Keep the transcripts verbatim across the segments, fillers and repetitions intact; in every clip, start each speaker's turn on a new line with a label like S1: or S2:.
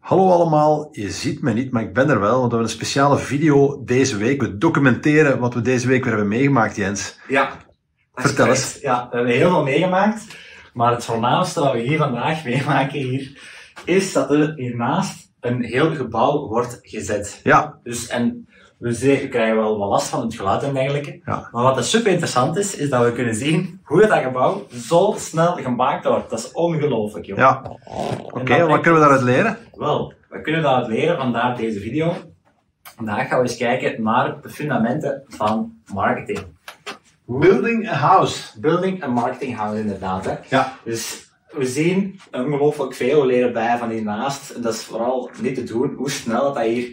S1: Hallo allemaal, je ziet me niet, maar ik ben er wel, want we hebben een speciale video deze week. We documenteren wat we deze week weer hebben meegemaakt, Jens.
S2: Ja.
S1: Vertel eens.
S2: Ja, we hebben heel veel meegemaakt, maar het voornaamste wat we hier vandaag meemaken hier, is dat er hiernaast een heel gebouw wordt gezet.
S1: Ja.
S2: Dus, en we, zien, we krijgen wel wat last van het geluid en dergelijke.
S1: Ja.
S2: Maar wat er super interessant is, is dat we kunnen zien hoe dat gebouw zo snel gemaakt wordt. Dat is ongelooflijk, joh.
S1: Ja. Oké, okay, wat kunnen we daaruit leren?
S2: Wel, we kunnen daaruit leren, vandaar deze video. Vandaag gaan we eens kijken naar de fundamenten van marketing.
S1: Building a house.
S2: Building a marketing house, inderdaad. Hè.
S1: Ja.
S2: Dus we zien ongelooflijk veel, we leren bij van hiernaast. En dat is vooral niet te doen hoe snel dat hier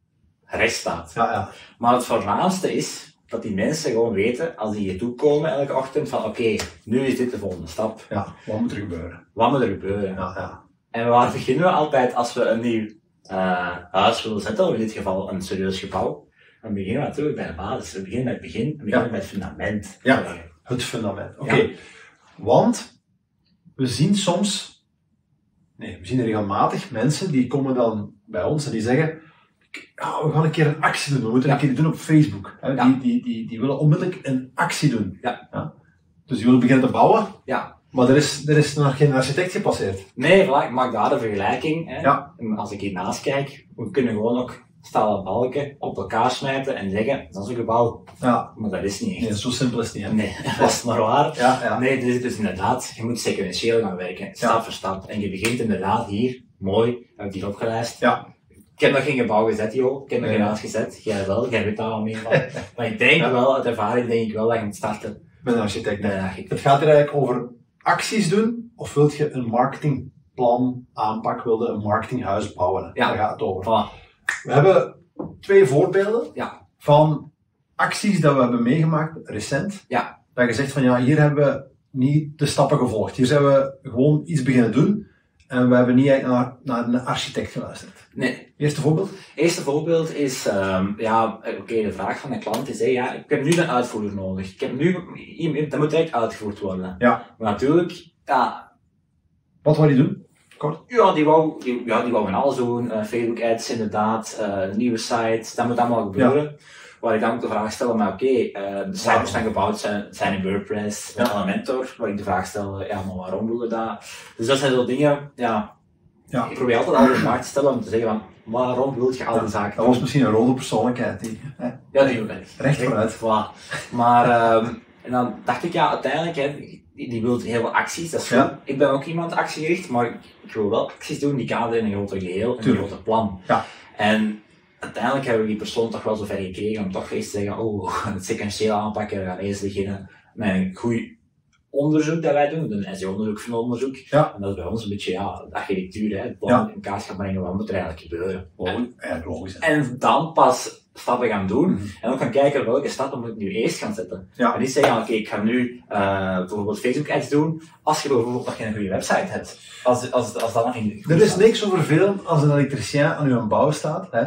S2: recht staat.
S1: Ja, ja.
S2: Maar het voornaamste is dat die mensen gewoon weten, als die hier toe komen elke ochtend, van oké, okay, nu is dit de volgende stap.
S1: Ja, wat moet er gebeuren?
S2: Wat moet er gebeuren?
S1: Ja, ja.
S2: En waar beginnen we altijd als we een nieuw uh, huis willen zetten, of in dit geval een serieus gebouw? Dan beginnen we natuurlijk bij de basis. We beginnen bij het begin, we beginnen
S1: ja.
S2: bij het fundament.
S1: Ja, het fundament. Oké,
S2: okay.
S1: ja. Want we zien soms, nee, we zien regelmatig mensen die komen dan bij ons en die zeggen, oh, we gaan een keer een actie doen, we moeten ja. een keer doen op Facebook. Hè?
S2: Ja.
S1: Die, die, die, die willen onmiddellijk een actie doen.
S2: Ja.
S1: Ja? Dus die willen beginnen te bouwen.
S2: Ja.
S1: Maar er is, er is nog geen architect gepasseerd.
S2: Nee, voilà, ik maak daar de vergelijking. Hè.
S1: Ja.
S2: En als ik hiernaast kijk, we kunnen gewoon ook stalen balken op elkaar smijten en zeggen, dat is een gebouw.
S1: Ja.
S2: Maar dat is niet echt.
S1: Nee, zo simpel is het niet. Hè?
S2: Nee, dat is maar waar.
S1: Ja, ja.
S2: Nee, dus, dus inderdaad, je moet sequentieel gaan werken, stap
S1: ja.
S2: voor stap. En je begint inderdaad hier, mooi, heb ik hier opgelijst.
S1: Ja.
S2: Ik heb nog geen gebouw gezet, joh. Ik heb nog
S1: nee.
S2: geen huis gezet. Jij wel, jij weet daar al meer van. Maar ik denk ja. wel, uit ervaring denk ik wel dat je moet starten
S1: met een architect.
S2: Met een architect.
S1: Het gaat er eigenlijk over acties doen, of wil je een marketingplan aanpak, wil je een marketinghuis bouwen?
S2: Ja.
S1: Daar gaat het over.
S2: Voilà.
S1: We hebben twee voorbeelden
S2: ja.
S1: van acties dat we hebben meegemaakt, recent.
S2: Ja.
S1: Dat je zegt van ja, hier hebben we niet de stappen gevolgd. Hier zijn we gewoon iets beginnen doen. En we hebben niet eigenlijk naar, naar een architect geluisterd.
S2: Nee.
S1: Eerste voorbeeld?
S2: Eerste voorbeeld is, um, ja, oké, okay, de vraag van de klant is, hey, ja, ik heb nu een uitvoerder nodig. Ik heb nu, dat moet direct uitgevoerd worden.
S1: Ja.
S2: Maar natuurlijk, ja.
S1: Wat wou die doen? Kort.
S2: Ja, die wou, die, ja, die wou van alles doen. Uh, Facebook ads, inderdaad, uh, nieuwe sites, dat moet allemaal gebeuren. Ja. Waar ik dan ook de vraag stel, maar oké, okay, uh, de sites die gebouwd zijn, zijn in WordPress, ja. Elementor, waar ik de vraag stel, ja, maar waarom doen we dat? Dus dat zijn zo dingen, ja, ja. Ik probeer altijd al de vraag te stellen om te zeggen van, waarom wil je al die ja, zaken
S1: Dat was misschien een rode persoonlijkheid die, hè?
S2: Ja, die ben ik.
S1: Recht vooruit.
S2: Voilà. Maar, um, en dan dacht ik, ja, uiteindelijk, hè, die, die wil heel veel acties, dat is goed. Ja. Ik ben ook iemand actiegericht, maar ik, ik wil wel acties doen die kaderen in een groter geheel, in een groter plan.
S1: Ja.
S2: En uiteindelijk hebben we die persoon toch wel zover gekregen om toch eens te zeggen, oh, het sequentieel aanpakken, we gaan eerst beginnen met een goed onderzoek dat wij doen, een S E O-onderzoek van onderzoek.
S1: Ja.
S2: En dat is bij ons een beetje, ja, de architectuur, hè, het plan ja. in kaart gaan brengen, wat moet er eigenlijk gebeuren.
S1: En, ja, logisch.
S2: En dan pas stappen gaan doen, mm-hmm. en ook gaan kijken welke stappen moet ik nu eerst gaan zetten.
S1: Ja.
S2: En niet zeggen, oké, okay, ik ga nu uh, bijvoorbeeld Facebook ads doen, als je bijvoorbeeld nog geen goede website hebt. Als, als, als dat nog niet
S1: Er is staat. Niks zo vervelend als een elektricien aan uw bouw staat, hè.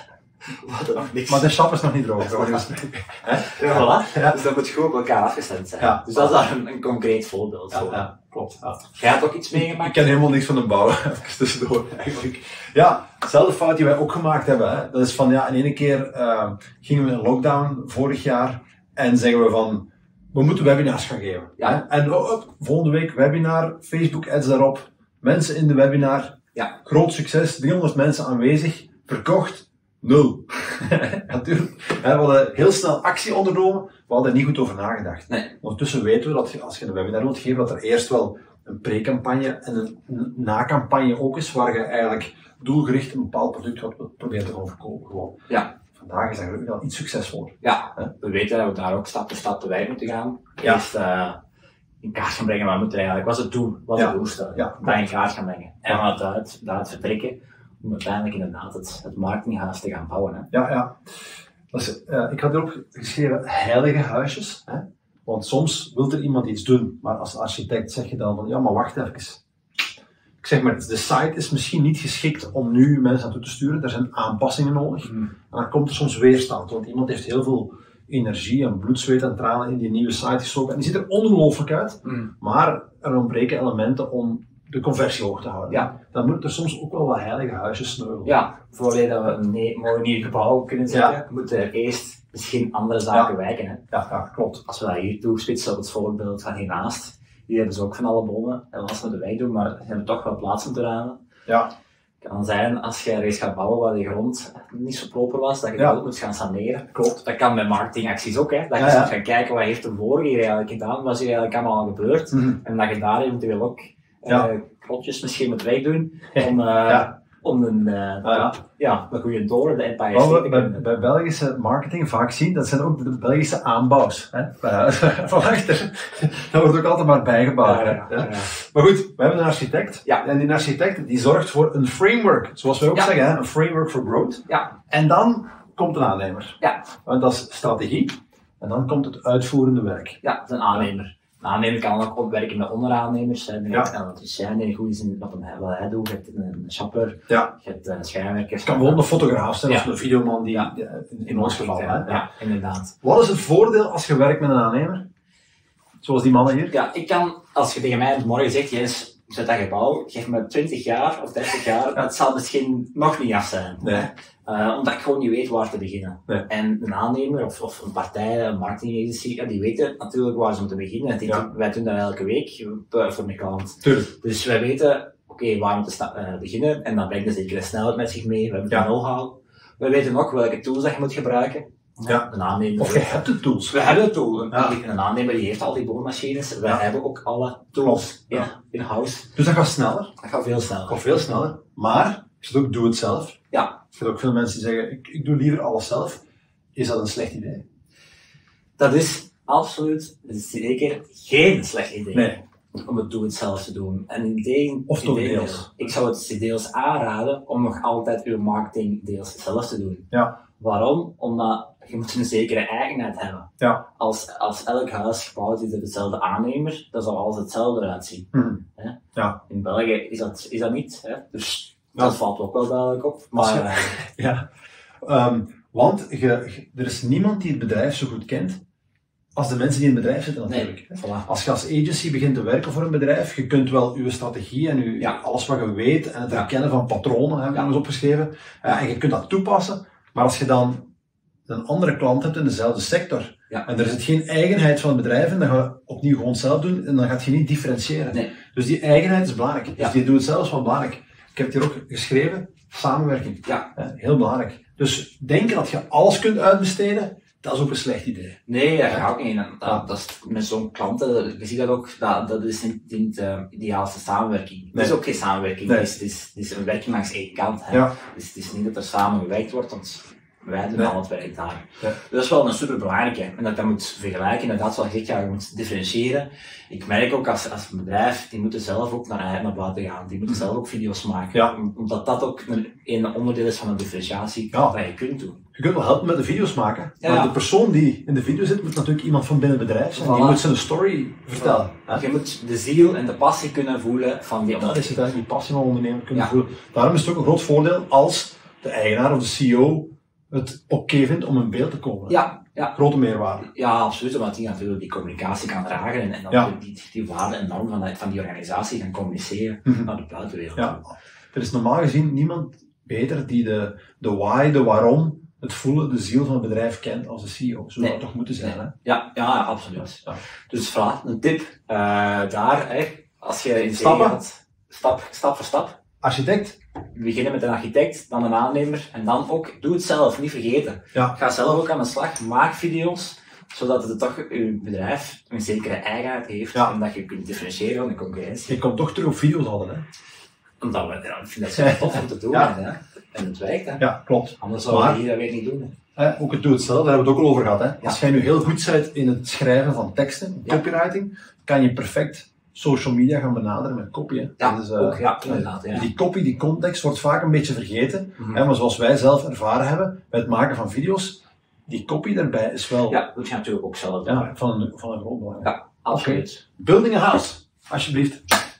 S1: Maar de sap is nog niet droog.
S2: Ja, voilà. Ja. Dus dat moet gewoon op elkaar afgestemd zijn. Ja. Dus dat is een, een concreet voorbeeld.
S1: Ja, ja, klopt. Ja.
S2: Jij hebt ook iets meegemaakt?
S1: Ik ken helemaal niks van de bouw, even tussendoor eigenlijk. Ja, dezelfde fout die wij ook gemaakt hebben. Hè. Dat is van, ja, in één keer uh, gingen we in lockdown vorig jaar en zeggen we van, we moeten webinars gaan geven.
S2: Ja.
S1: Hè. En oh, oh, volgende week webinar, Facebook ads daarop, mensen in de webinar,
S2: ja.
S1: Groot succes, driehonderd mensen aanwezig, verkocht. Nul. Natuurlijk. We hadden heel snel actie ondernomen, we hadden er niet goed over nagedacht.
S2: Nee.
S1: Ondertussen weten we dat je, als je een webinar wilt geven, dat er eerst wel een pre-campagne en een na-campagne ook is, waar je eigenlijk doelgericht een bepaald product wat probeert te gaan verkopen. Gewoon.
S2: Ja.
S1: Vandaag is dat gelukkig al iets succesvoller.
S2: Ja, He? we weten dat we daar ook stap voor stap te wij moeten gaan.
S1: Ja.
S2: Eerst uh, in kaart gaan brengen, wat moet er eigenlijk, wat is het doel, wat is
S1: ja.
S2: de doelstelling,
S1: ja.
S2: dat in kaart gaan brengen. En
S1: ja.
S2: vanuit daaruit vertrekken, om uiteindelijk inderdaad het, het marketinghuis te gaan bouwen. Hè.
S1: Ja, ja. Dus, uh, ik had erop geschreven heilige huisjes. Hè? Want soms wil er iemand iets doen, maar als architect zeg je dan van, ja, maar wacht even. Ik zeg maar, de site is misschien niet geschikt om nu mensen naartoe te sturen. Er zijn aanpassingen nodig. Mm. En dan komt er soms weerstand, want iemand heeft heel veel energie en bloed, zweet en tranen in die nieuwe site gestoken. En die ziet er ongelooflijk uit, mm. maar er ontbreken elementen om de conversie hoog te houden.
S2: Ja.
S1: Dan moet er soms ook wel wat heilige huisjes sneuvelen.
S2: Ja, voordat we een nee, mooi nieuw gebouw kunnen zetten,
S1: Ja.
S2: moeten er eerst misschien andere zaken
S1: Ja.
S2: wijken. Hè.
S1: Ja, ja, klopt.
S2: Als we dat hier toespitsen op het voorbeeld van hiernaast, die hebben ze ook van alle bomen, en als we de weg doen, maar ze hebben toch wel plaats moeten ruimen.
S1: Ja.
S2: Het kan zijn, als je ergens gaat bouwen waar de grond niet zo proper was, dat je
S1: Ja.
S2: dat ook moet gaan saneren.
S1: Klopt.
S2: Dat kan met marketingacties ook, hè. Dat je
S1: Ja, ja.
S2: moet gaan kijken, wat heeft de vorige hier eigenlijk gedaan, wat is hier eigenlijk allemaal gebeurd.
S1: Mhm.
S2: En dat je daar eventueel ook
S1: Ja.
S2: uh, krotjes misschien moet wegdoen, om, uh,
S1: Ja.
S2: om een, uh,
S1: Ja, ja.
S2: ja, een goede toren, de Empire
S1: Wat
S2: State
S1: we
S2: te
S1: bij,
S2: kunnen.
S1: bij Belgische marketing vaak zien, dat zijn ook de Belgische aanbouws. Hè? Bij- Van achter. Dat wordt ook altijd maar bijgebouwd.
S2: Ja,
S1: hè.
S2: ja, ja.
S1: Maar goed, we hebben een architect.
S2: Ja.
S1: En die architect die zorgt voor een framework. Zoals wij ook
S2: Ja.
S1: zeggen, hè? Een framework for growth.
S2: Ja,
S1: En dan komt een aannemer.
S2: ja,
S1: Want dat is strategie. En dan komt het uitvoerende werk.
S2: ja, dat is een aannemer. Een aannemer kan ook opwerken met onderaannemers. Hè. Je
S1: Ja.
S2: hebt een elektricien die goed is in wat, hem, wat hij doet. Je hebt een shopper,
S1: Ja.
S2: je hebt uh, schrijnwerkers.
S1: Het kan gewoon een fotograaf zijn
S2: Ja.
S1: of een videoman die,
S2: Ja.
S1: die- in, in ons geval. Hè?
S2: Ja,
S1: Ja.
S2: inderdaad.
S1: Wat is het voordeel als je werkt met een aannemer? Zoals die mannen hier.
S2: Ja, ik kan, als je tegen mij morgen zegt, Jens, zet dat gebouw, geef me twintig jaar of dertig jaar, het zal misschien nog niet af zijn.
S1: Nee.
S2: Uh, omdat ik gewoon niet weet waar te beginnen.
S1: Nee.
S2: En een aannemer of, of een partij, een marketingagency, ja, die weten natuurlijk waar ze moeten beginnen. Die,
S1: Ja.
S2: Wij doen dat elke week uh, voor een klant.
S1: Tuurlijk.
S2: Dus wij weten, oké, okay, waar we moeten uh, beginnen. En dat brengt een zekere snelheid met zich mee. We hebben
S1: Ja.
S2: de know-how. We weten ook welke tools dat je moet gebruiken.
S1: Ja.
S2: Een aannemer.
S1: Of je hebt de tools.
S2: We hebben een tool. Een,
S1: Ja.
S2: een aannemer die heeft al die boormachines. We
S1: Ja.
S2: hebben ook alle tools
S1: Ja.
S2: ja, in-house.
S1: Dus dat gaat sneller.
S2: Dat gaat veel sneller.
S1: Of veel sneller. Maar, je zegt ook doe het zelf.
S2: Ja,
S1: Je hebt ook veel mensen die zeggen, ik, ik doe liever alles zelf. Is dat een slecht idee?
S2: dat is absoluut zeker geen slecht idee.
S1: Nee.
S2: Om het doe het zelf te doen. En in de,
S1: Of toch
S2: in de-
S1: deels.
S2: Ik zou het deels aanraden om nog altijd uw marketing deels zelf te doen.
S1: Ja.
S2: Waarom? Omdat je moet een zekere eigenheid hebben.
S1: Ja.
S2: Als, als elk huis gebouwd is door dezelfde aannemer, dan zal alles hetzelfde eruit zien.
S1: Mhm.
S2: Hè?
S1: Ja.
S2: In België is dat, is dat niet. Hè? Dus
S1: Ja.
S2: dat valt ook wel duidelijk op.
S1: Als je-
S2: Maar, eh,
S1: Ja. Ehm, want je, je- er is niemand die het bedrijf zo goed kent als de mensen die in het bedrijf zitten natuurlijk.
S2: nee, voilà.
S1: Als je als agency begint te werken voor een bedrijf, je kunt wel je strategie en je,
S2: Ja.
S1: alles wat je weet en het
S2: Ja.
S1: herkennen van patronen, hebben we
S2: Ja.
S1: eens opgeschreven, eh, en je kunt dat toepassen, maar als je dan een andere klant hebt in dezelfde sector,
S2: Ja.
S1: en er zit geen eigenheid van het bedrijf in, dan ga je opnieuw gewoon zelf doen en dan gaat je niet differentiëren.
S2: Nee.
S1: Dus die eigenheid is belangrijk. Dus
S2: Ja.
S1: die doet het zelf wel belangrijk. Ik heb het hier ook geschreven, samenwerking.
S2: Ja.
S1: Eh, Heel belangrijk. Dus denken dat je alles kunt uitbesteden, dat is ook een slecht idee.
S2: Nee, dat gaat ook niet. En Dat,
S1: Ja.
S2: dat is met zo'n klanten, je ziet dat ook, dat, dat is niet, niet uh, de ideaalste samenwerking. Het
S1: Nee.
S2: is ook geen samenwerking,
S1: Nee.
S2: het, is, het, is, het is een werking langs één kant. Hè.
S1: Ja.
S2: Dus het is niet dat er samen gewerkt wordt, want wij doen
S1: Nee.
S2: al het werk daar.
S1: Ja.
S2: Dat is wel een superbelangrijke. En dat je dat moet vergelijken, inderdaad, zoals ik ja, je moet differentiëren. Ik merk ook als, als een bedrijf, die moeten zelf ook naar, naar buiten gaan. Die moeten zelf ook video's maken.
S1: Ja.
S2: Om- Omdat dat ook een, een onderdeel is van een differentiatie
S1: Ja.
S2: dat je kunt doen.
S1: Je kunt wel helpen met de video's maken,
S2: Ja.
S1: maar de persoon die in de video zit, moet natuurlijk iemand van binnen het bedrijf zijn. Die
S2: Voilà.
S1: moet zijn story vertellen. hè.
S2: Je moet de ziel en de passie kunnen voelen van die
S1: Dat is het, hè, die passie van ondernemer kunnen
S2: Ja.
S1: voelen. Daarom is het ook een groot voordeel als de eigenaar of de C E O het oké vindt om in beeld te komen.
S2: Ja, ja.
S1: Grote meerwaarde.
S2: Ja, absoluut, omdat die natuurlijk die communicatie kan dragen en, en dan
S1: Ja.
S2: die, die waarden en normen van, die- van die organisatie gaan communiceren
S1: Mhm.
S2: naar de buitenwereld.
S1: Ja. Er is normaal gezien niemand beter die de, de why, de waarom, het voelen, de ziel van het bedrijf kent als de C E O. Zo zou
S2: Nee.
S1: het toch moeten zijn, hè?
S2: Ja, ja, absoluut.
S1: Ja.
S2: Dus voilà, een tip uh, daar, hè, als je in zee
S1: Stappen.
S2: gaat, stap, stap voor stap.
S1: Architect,
S2: Beginnen met een architect, dan een aannemer en dan ook, doe het zelf, niet vergeten.
S1: Ja.
S2: Ga zelf ook aan de slag, maak video's, zodat het toch je bedrijf een zekere eigenheid heeft
S1: Ja.
S2: en dat je kunt differentiëren van de concurrentie.
S1: je komt toch terug op video's hadden, hè?
S2: Omdat we, ja, ik vind dat super tof om te doen.
S1: Ja.
S2: Hè? En het werkt, hè?
S1: Ja, klopt.
S2: Anders zouden
S1: Maar-
S2: we hier dat weer niet doen.
S1: Eh, ook het doe het zelf, daar hebben we het ook al over gehad. Hè? Als jij nu heel goed bent in het schrijven van teksten,
S2: Ja.
S1: copywriting, kan je perfect social media gaan benaderen met copy. Hè?
S2: Ja,
S1: Dat is, eh,
S2: ook, ja, inderdaad. Ja.
S1: Die copy, die context wordt vaak een beetje vergeten.
S2: Mhm.
S1: Hè? Maar zoals wij zelf ervaren hebben bij het maken van video's, die copy daarbij is wel
S2: Ja, dat moet je natuurlijk ook zelf doen.
S1: ja, van, een, van een groot belang.
S2: Ja, absoluut.
S1: Building a house, alsjeblieft.